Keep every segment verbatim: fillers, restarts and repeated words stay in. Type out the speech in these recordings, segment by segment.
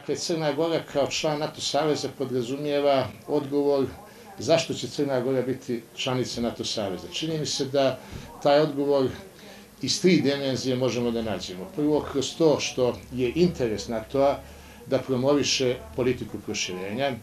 Dakle, Crna Gora kao član NATO saveza podrazumijeva odgovor zašto će Crna Gora biti članica NATO saveza. Čini mi se da taj odgovor iz tri dimenzije možemo da nađemo. Prvo, kroz to što je interes NATO-a da promoviše politiku proširenja.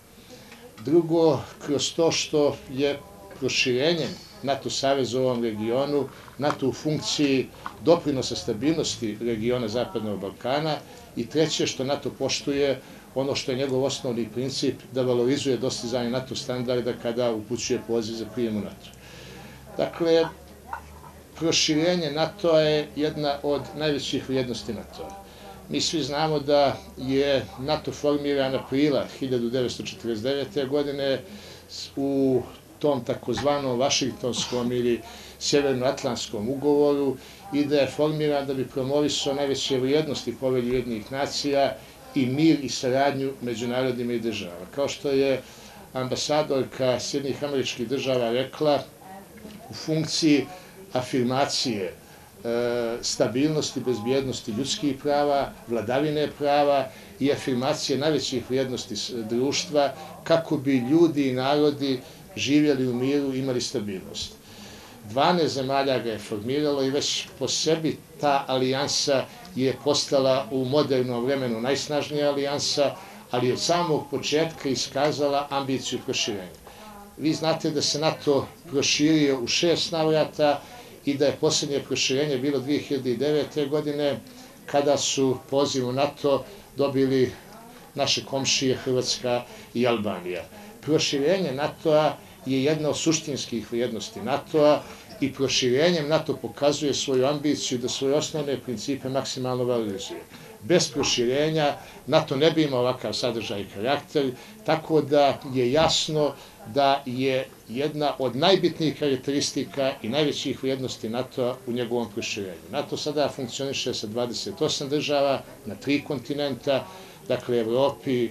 Drugo, kroz to što je proširenjem NATO saveza u ovom regionu, NATO u funkciji doprinosa stabilnosti regiona Zapadnog Balkana. I treće, što NATO poštuje ono što je njegov osnovni princip, da valorizuje dostizanje NATO standarda kada upućuje poziv za prijem u NATO. Dakle, proširenje NATO-a je jedna od najvećih vrijednosti NATO-a. Mi svi znamo da je NATO formiran aprila hiljadu devetsto četrdeset devete. godine u tom takozvanom Vašingtonskom ili Sjevernoatlantskom ugovoru i da je formiran da bi promovisao najveće vrijednosti Povelje Ujedinjenih nacija i mir i saradnju među narodima i državama. Kao što je ambasadorka Sjedinjenih Američkih Država rekla, u funkciji afirmacije stabilnosti, bezbjednosti ljudskih prava, vladavine prava i afirmacije najvećih vrijednosti društva kako bi ljudi i narodi živjeli u miru i imali stabilnost. dvanaest zemalja ga je formiralo i već po sebi ta alijansa je postala u modernom vremenu najsnažnija alijansa, ali od samog početka iskazala ambiciju proširenja. Vi znate da se NATO proširio u šest navrata i da je posljednje proširenje bilo dve hiljade devete. godine, kada su poziv u NATO dobili naše komšije Hrvatska i Albanija. Proširenje NATO-a je jedna od suštinskih vrijednosti NATO-a i proširenjem NATO pokazuje svoju ambiciju da svoje osnovne principe maksimalno valorizuje. Bez proširenja NATO ne bi imao ovakav sadržaj i karakter, tako da je jasno da je jedna od najbitnijih karakteristika i najvećih vrijednosti NATO-a u njegovom proširenju. NATO sada funkcioniše sa dvadeset osam država na tri kontinenta, dakle Evropi,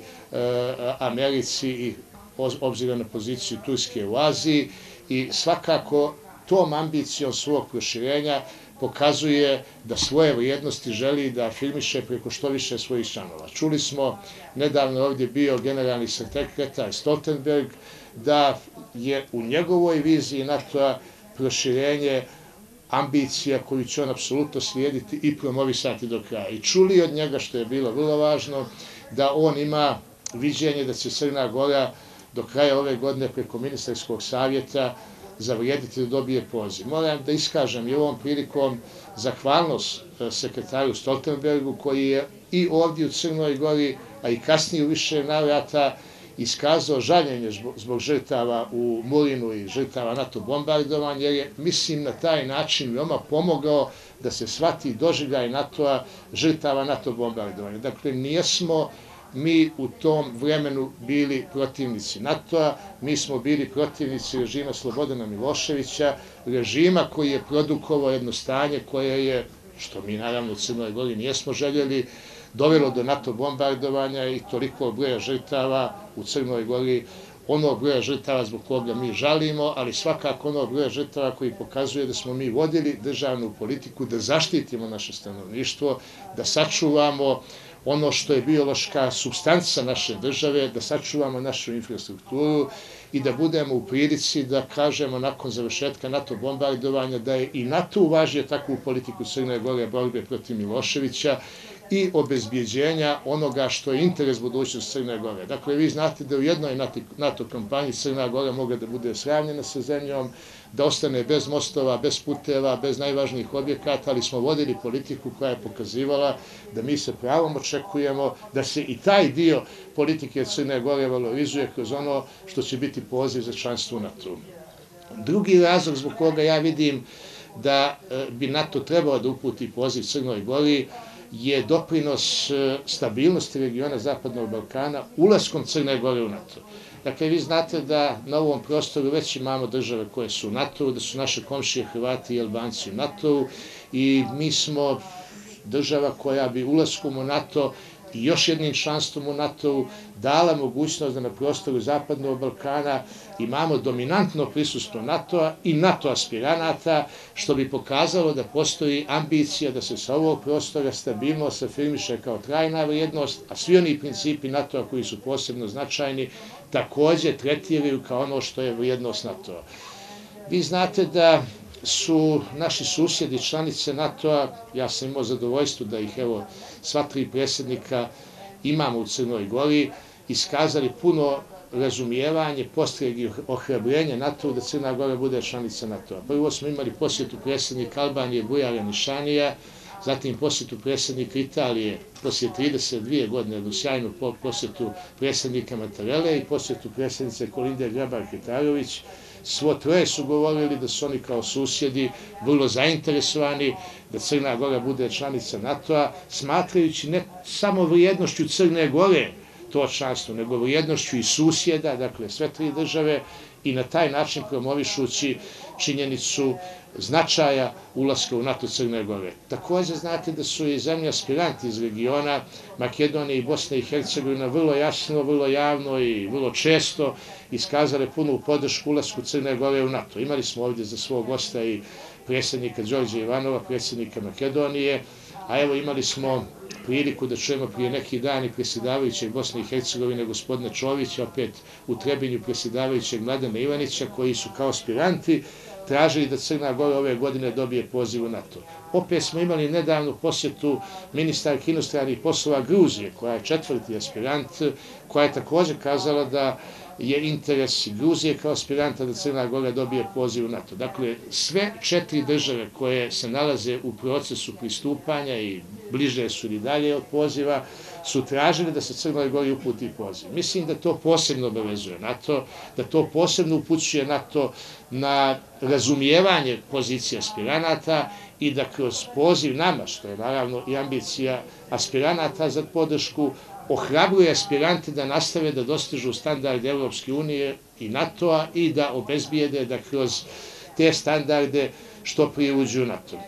Americi i obzirom na poziciju Turske u Aziji, i svakako tom ambicijom svog proširenja pokazuje da svoje vrijednosti želi da afirmiše preko što više svojih članova. Čuli smo, nedavno ovdje bio generalni sekretar Stoltenberg, da je u njegovoj viziji NATO-a proširenje ambicija koju će on apsolutno slijediti i promovisati do kraja. I čuli od njega, što je bilo vrlo važno, da on ima viđenje da će Crna Gora do kraja ove godine preko ministarskog savjeta zavrijediti da dobije poziv. Moram da iskažem i ovom prilikom zahvalnost sekretaru Stoltenbergu, koji je i ovdje u Crnoj Gori, a i kasnije u više navrata iskazao žaljenje zbog žrtava u Mulinu i žrtava NATO bombardovanja, jer je, mislim, na taj način veoma pomogao da se shvati doživljaj NATO-a žrtava NATO bombardovanja. Dakle, nijesmo mi u tom vremenu bili protivnici NATO-a, mi smo bili protivnici režima Slobodana Miloševića, režima koji je produkovao jedno stanje koje je, što mi naravno u Crnoj Gori nijesmo željeli, dovelo do NATO bombardovanja i toliko broja žrtava u Crnoj Gori, onog broja žrtava zbog koga mi žalimo, ali svakako onog broja žrtava koji pokazuje da smo mi vodili državnu politiku, da zaštitimo naše stanovništvo, da sačuvamo ono što je biološka supstanca naše države, da sačuvamo našu infrastrukturu i da budemo u prilici da kažemo nakon završetka NATO bombardovanja da je i NATO uvažio takvu politiku Crne Gore borbe protiv Miloševića i obezbijeđenja onoga što je interes budućnosti Crne Gore. Dakle, vi znate da u jednoj NATO kampanji Crna Gora mogla da bude sravnjena sa zemljom, da ostane bez mostova, bez puteva, bez najvažnijih objekata, ali smo vodili politiku koja je pokazivala da mi se pravom očekujemo da se i taj dio politike Crne Gore valorizuje kroz ono što će biti poziv za članstvo u NATO. Drugi razlog zbog koga ja vidim da bi NATO trebao da uputi poziv Crnoj Gori je doprinos stabilnosti regiona Zapadnog Balkana ulaskom Crne Gore u NATO. Dakle, vi znate da na ovom prostoru već imamo države koje su u NATO-u, da su naše komšije Hrvati i Albanci u NATO-u i mi smo država koja bi ulaskom u NATO i još jednim članstvom u NATO-u dala mogućnost da na prostoru Zapadnog Balkana imamo dominantno prisustvo NATO-a i NATO aspiranata, što bi pokazalo da postoji ambicija da se sa ovog prostora stabilnost afirmiše kao trajna vrijednost, a svi oni principi NATO-a koji su posebno značajni takođe tretiraju kao ono što je vrijednost NATO-a. Vi znate da su naši susjedi članice NATO-a, ja sam imao zadovoljstvo da ih evo sva tri predsjednika imamo u Crnoj Gori, iskazali puno razumijevanje, postreg i ohrabrenje NATO-u da Crna Gora bude članica NATO-a. Prvo smo imali posjetu predsjednika Albanije Bujara Nišanija, zatim posjetu predsjednika Italije poslije trideset dvije godine, jednu sjajnu posjetu predsjednika Mattarelle i posjetu predsjednice Kolinde Grabar-Kitarović. Svo troje su govorili da su oni kao susjedi vrlo zainteresovani da Crna Gora bude članica NATO-a, smatrajući ne samo vrijednošću Crne Gore to članstvo, nego vrijednošću i susjeda, dakle sve tri države, i na taj način promovišući činjenicu značaja ulaska u NATO Crne Gore. Takođe znate da su i zemlje aspiranti iz regiona Makedonije i Bosne i Hercegovine vrlo jasno, vrlo javno i vrlo često iskazale punu podršku ulasku Crne Gore u NATO. Imali smo ovdje za svog gosta i predsjednika Đorđa Ivanova, predsjednika Makedonije, a evo imali smo priliku da čujemo prije neki dan i predsjedavajućeg Bosne i Hercegovine gospodina Čovića, opet u Trebinju predsjedavajućeg Mladena Ivanića, koji su kao aspiranti tražili da Crna Gora ove godine dobije poziv u NATO. Opet smo imali nedavnu posjetu ministarke inostranih poslova Gruzije, koja je četvrti aspirant, koja je također kazala da je interes Gruzije kao aspiranta da Crna Gora dobije poziv u NATO. Dakle, sve četiri države koje se nalaze u procesu pristupanja i bliže su i dalje od poziva, su tražili da se Crnoj Gori uputi poziv. Mislim da to posebno obavezuje NATO, da to posebno upućuje NATO na razumijevanje pozicije aspiranata i da kroz poziv nama, što je naravno i ambicija aspiranata za podršku, ohrabruje aspirante da nastave da dostižu standarde Evropske unije i NATO-a i da obezbijede da kroz te standarde što prije uđu u NATO.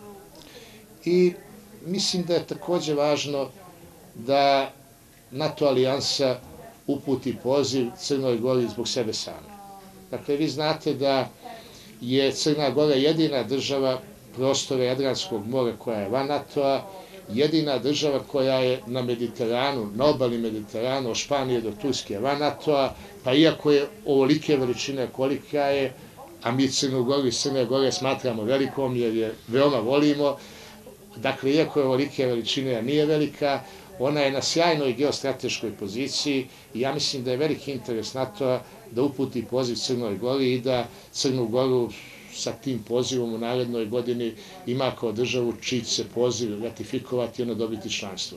I mislim da je takođe važno da NATO alijansa uputi poziv Crnoj Gori zbog sebe same. Dakle, vi znate da je Crna Gora jedina država prostora Jadranskog mora koja je van NATO-a, jedina država koja je na Mediteranu, na obali Mediteranu, od Španije do Turske van NATO-a, pa iako je ovolike veličine kolika je, a mi Crnu Goru i Crne Gore smatramo velikom jer je veoma volimo, dakle, iako je ovolike veličine, a nije velika, ona je na sjajnoj geostrateškoj poziciji i ja mislim da je veliki interes NATO-a da uputi poziv Crnoj Gori i da Crnu Goru sa tim pozivom u narednoj godini ima kao državu čiji će se poziv ratifikovati i ono dobiti članstvo.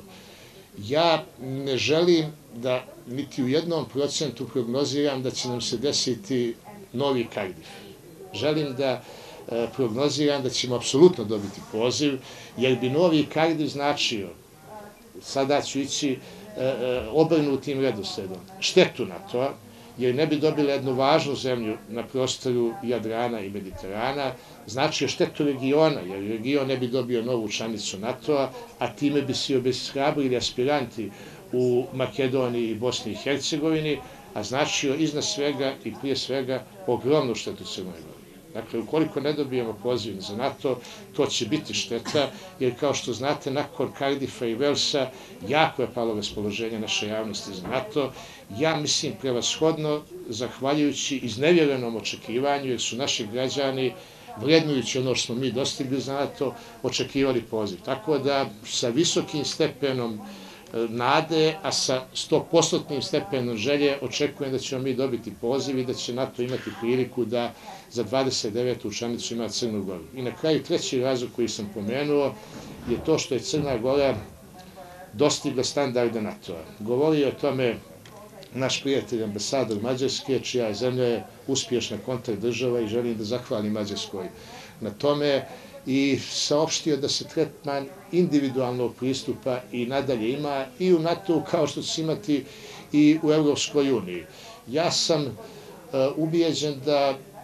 Ja ne želim da niti u jednom procentu prognoziram da će nam se desiti novi Kardif. Želim da prognoziram da ćemo apsolutno dobiti poziv, jer bi novi Kardif značio, sada ću ići obrnutim redosledom, štetu NATO-a, jer ne bi dobili jednu važnu zemlju na prostoru Jadrana i Mediterana, značio štetu regiona, jer region ne bi dobio novu članicu NATO-a, a time bi se obeshrabrili aspiranti u Makedoniji i Bosni i Hercegovini, a značio iznad svega i prije svega ogromnu štetu Crnoj Gori. Dakle, ukoliko ne dobijemo poziv za NATO, to će biti šteta, jer kao što znate, nakon Kardifa i Velsa jako je palo raspoloženje naše javnosti za NATO. Ja mislim prevashodno, zahvaljujući iznevjerenom očekivanju, jer su naši građani, vrednujući ono što smo mi dostigli za NATO, očekivali poziv. Tako da sa visokim stepenom nade, a sa stopostotnim stepenom želje očekujem da ćemo mi dobiti poziv i da će NATO imati priliku da za dvadeset devetu članicu ima Crnu Goru. I na kraju treći razlog koji sam pomenuo je to što je Crna Gora dostigla standarde NATO-a. Govorio o tome naš prijatelj ambasador Mađarske, čija je zemlja uspješna kontakt država i želim da zahvalim Mađarskoj na tome i saopštio da se tretman individualnog pristupa i nadalje ima i u NATO-u kao što će imati i u Evropskoj uniji. Ja sam ubijeđen da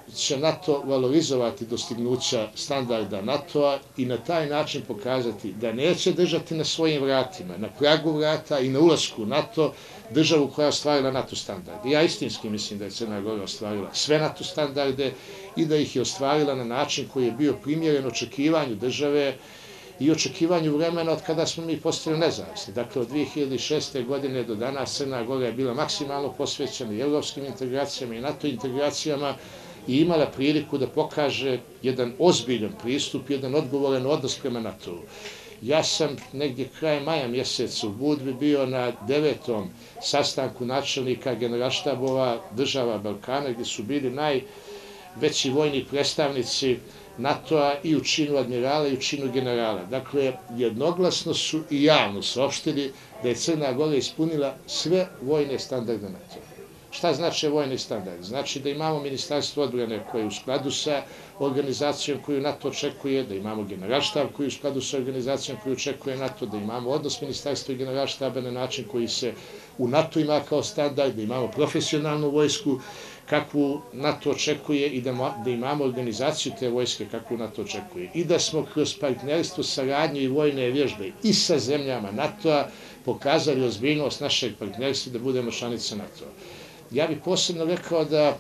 će NATO valorizovati dostignuća standarda NATO-a i na taj način pokazati da neće držati na svojim vratima, na pragu vrata i na ulasku u NATO državu koja je ostvarila NATO standarde. Ja istinski mislim da je Crna Gora ostvarila sve NATO standarde i da ih je ostvarila na način koji je bio primjeren očekivanju države i očekivanju vremena od kada smo mi postali nezavisni. Dakle, od dve hiljade šeste. godine do danas Crna Gora je bila maksimalno posvećena i evropskim integracijama i NATO integracijama i imala priliku da pokaže jedan ozbiljan pristup, jedan odgovoran odnos prema NATO-u. Ja sam negdje kraj maja mjeseca u Budvi bio na devetom sastanku načelnika generalštabova država Balkana, gdje su bili najveći vojni predstavnici NATO-a i u činu admirala i u činu generala. Dakle, jednoglasno su i javno saopštili da je Crna Gora ispunila sve vojne standarde NATO-a. Šta znači vojni standard? Znači da imamo ministarstvo odbrane koje je u skladu sa organizacijom koju NATO očekuje, da imamo generalštab koji je u skladu sa organizacijom koju očekuje NATO, da imamo odnos ministarstva i generalštaba na način koji se u NATO ima kao standard, da imamo profesionalnu vojsku kakvu NATO očekuje i da, da imamo organizaciju te vojske kakvu NATO očekuje. I da smo kroz partnerstvo, saradnju i vojne vježbe i sa zemljama NATO-a pokazali ozbiljnost našeg partnerstva da budemo članice NATO-a. Ja bih posebno rekao da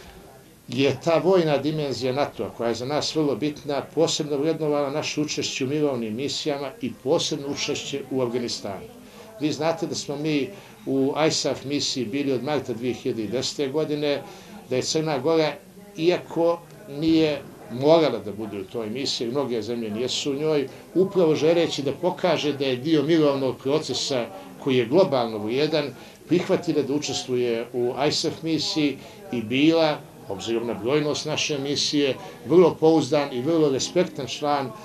je ta vojna dimenzija NATO-a, koja je za nas vrlo bitna, posebno vrednovala naše učešće u mirovnim misijama i posebno učešće u Afganistanu. Vi znate da smo mi u I S A F misiji bili od marta dve hiljade desete. godine, da je Crna Gora, iako nije morala da bude u toj misiji, mnoge zemlje nijesu u njoj, upravo želeći da pokaže da je dio mirovnog procesa koji je globalno vrijedan, prihvatila da učestvuje u I S A F misiji i bila, obzirom na brojnost naše misije, vrlo pouzdan i vrlo respektan član e,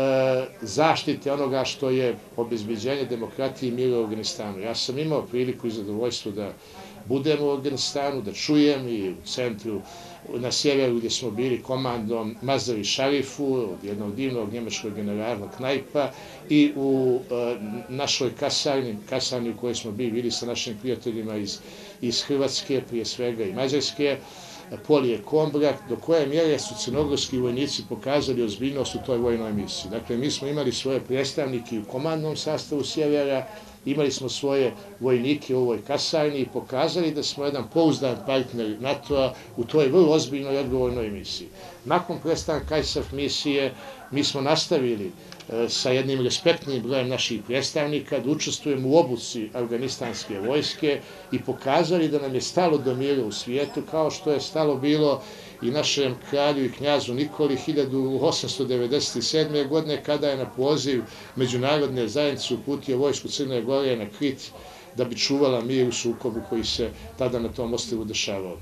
zaštite onoga što je obezbeđenje demokratije i mira u Afganistanu. Ja sam imao priliku i zadovoljstvo da budem u Afganistanu, da čujem i u centru na sjeveru gdje smo bili komandom Mazari Šarifu, od jednog divnog njemačkog generala Knajpa, i u e, našoj kasarni, kasarni u kojoj smo bili, bili sa našim prijateljima iz, iz Hrvatske, prije svega i Mađarske, Polije Kombrak, do koje mjere su crnogorski vojnici pokazali ozbiljnost u toj vojnoj misiji. Dakle, mi smo imali svoje predstavnike u komandnom sastavu sjevera, imali smo svoje vojnike u ovoj kasarni i pokazali da smo jedan pouzdan partner NATO-a u toj vrlo ozbiljnoj i odgovornoj misiji. Nakon prestanka I S A F misije mi smo nastavili e, sa jednim respektnim brojem naših predstavnika da učestvujemo u obuci afganistanske vojske i pokazali da nam je stalo do mira u svijetu, kao što je stalo bilo i našem kralju i knjazu Nikoli hiljadu osamsto devedeset sedme. godine, kada je na poziv međunarodne zajednice uputio vojsku Crne Gore na Krit da bi čuvala mir u sukobu koji se tada na tom ostrvu dešavao.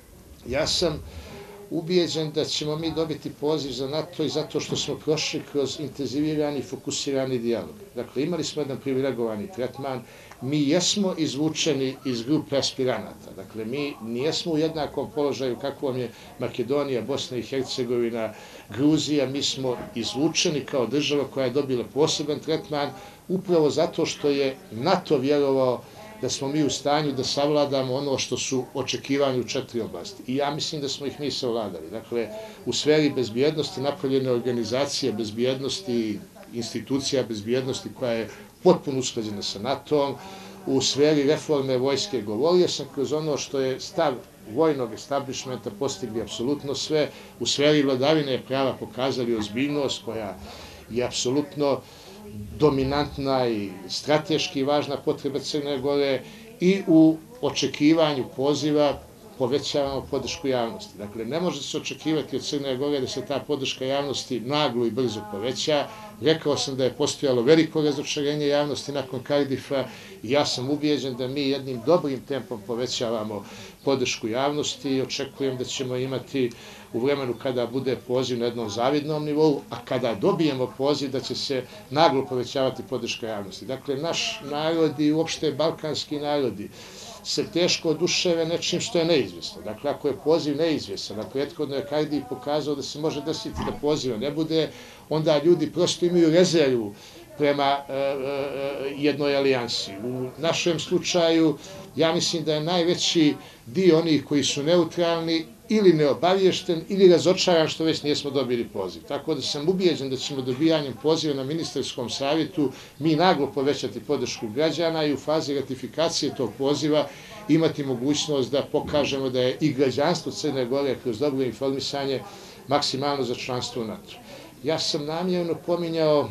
Ja sam ubijeđen da ćemo mi dobiti poziv za NATO i zato što smo prošli kroz intenzivirani i fokusirani dijalog. Dakle, imali smo jedan privilegovani tretman, mi jesmo izvučeni iz grupe aspiranata. Dakle, mi nijesmo u jednakom položaju kakvom je Makedonija, Bosna i Hercegovina, Gruzija, mi smo izvučeni kao država koja je dobila poseban tretman upravo zato što je NATO vjerovao da smo mi u stanju da savladamo ono što su očekivani u četiri oblasti. I ja mislim da smo ih mi savladali. Dakle, u sferi bezbjednosti, napravljene organizacije bezbjednosti, institucija bezbjednosti koja je potpuno usklađena sa NATO-om, u sferi reforme vojske govorio sam kroz ono što je stav vojnog establishmenta postigli apsolutno sve, u sferi vladavine prava pokazali ozbiljnost koja je apsolutno dominantna i strateški važna potreba Crne Gore i u očekivanju poziva povećavamo podršku javnosti. Dakle, ne može se očekivati od Crne Gore da se ta podrška javnosti naglo i brzo poveća. Rekao sam da je postojalo veliko razočarenje javnosti nakon Kardifa i ja sam ubijeđen da mi jednim dobrim tempom povećavamo podršku javnosti i očekujem da ćemo imati u vremenu kada bude poziv na jednom zavidnom nivou, a kada dobijemo poziv da će se naglo povećavati podrška javnosti. Dakle, naš narod i uopšte balkanski narodi se teško oduševe nečim što je neizvjesno. Dakle, ako je poziv neizvjesan, a prethodno je Kardij pokazao da se može desiti da poziva ne bude, onda ljudi prosto imaju rezervu prema jednoj alijansi. U našem slučaju, ja mislim da je najveći dio onih koji su neutralni ili neobavješten ili razočaran što već nismo dobili poziv. Tako da sam ubijeđen da ćemo dobijanjem poziva na ministarskom savjetu mi naglo povećati podršku građana i u fazi ratifikacije tog poziva imati mogućnost da pokažemo da je i građanstvo Crne Gore kroz dobro informisanje maksimalno za članstvo u NATO. Ja sam namjerno pominjao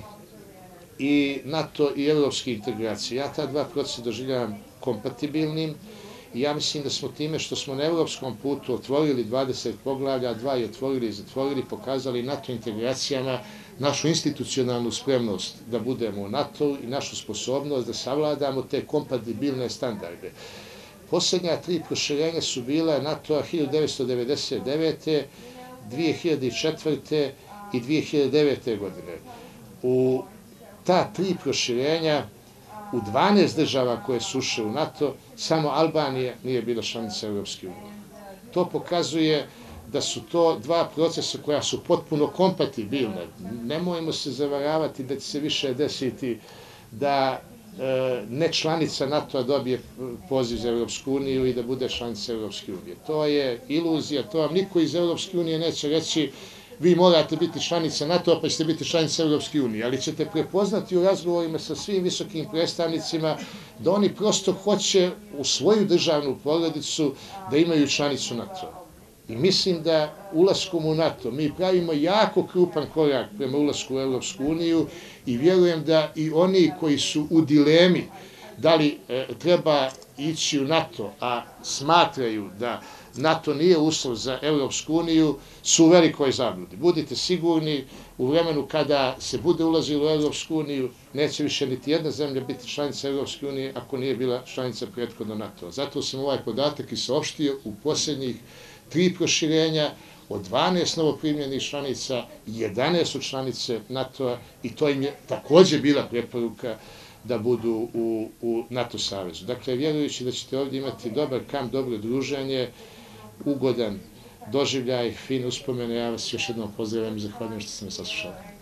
i NATO i evropske integracije. Ja ta dva procesa doživljavam kompatibilnim i ja mislim da smo time što smo na evropskom putu otvorili dvadeset poglavlja, dva i otvorili i zatvorili, pokazali NATO integracijama našu institucionalnu spremnost da budemo u NATO i našu sposobnost da savladamo te kompatibilne standarde. Posljednja tri proširenja su bila NATO-a hiljadu devetsto devedeset devete, dve hiljade četvrte i dve hiljade devete godine. U ta tri proširenja u dvanaest država koje su ušle u NATO, samo Albanija nije bila članica Evropske unije. To pokazuje da su to dva procesa koja su potpuno kompatibilne. Nemojmo se zavaravati da će se više desiti da ne članica NATO-a dobije poziv za Evropsku uniju i da bude članica Evropske unije. To je iluzija, to vam niko iz Evropske unije neće reći vi morate biti članica NATO-a pa ćete biti članica Evropske unije, ali ćete prepoznati u razgovorima sa svim visokim predstavnicima da oni prosto hoće u svoju državnu porodicu da imaju članicu NATO-a. I mislim da ulaskom u NATO mi pravimo jako krupan korak prema ulasku u Evropsku uniju i vjerujem da i oni koji su u dilemi da li treba ići u NATO, a smatraju da NATO nije uslov za Evropsku uniju, su u velikoj zabludi. Budite sigurni, u vremenu kada se bude ulazilo u Evropsku uniju, neće više niti jedna zemlja biti članica Evropske unije ako nije bila članica prethodno NATO. Zato sam ovaj podatak i saopštio u posljednjih tri proširenja, od dvanaest novoprimljenih članica, jedanaest su članice NATO-a i to im je također bila preporuka da budu u, u NATO savezu. Dakle, vjerujući da ćete ovdje imati dobar kamp, dobro druženje, ugodan doživljaj, fine uspomene, ja vas još jednom pozdravljam i zahvaljujem što ste me saslušali.